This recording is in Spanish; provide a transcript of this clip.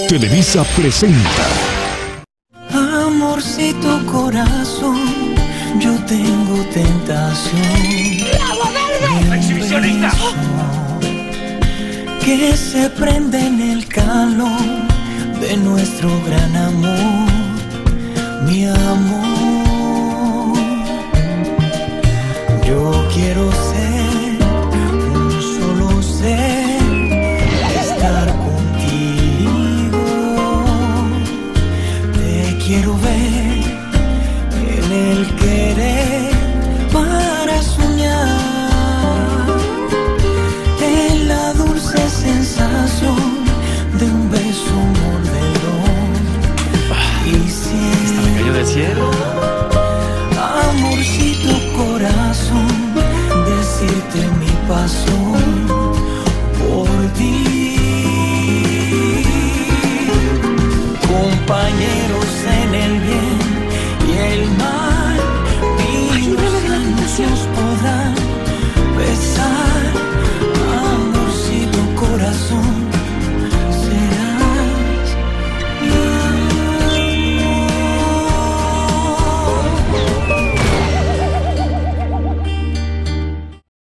Televisa presenta. Amorcito corazón, yo tengo tentación. ¡Bravo, Verde! ¡Exhibicionista! Que se prende en el calor de nuestro gran amor, mi amor. Yo quiero ser un solo ser, estar contigo. Te quiero ver en el querer para soñar, en la dulce sensación de un beso mordedor. Y si me cayó del cielo.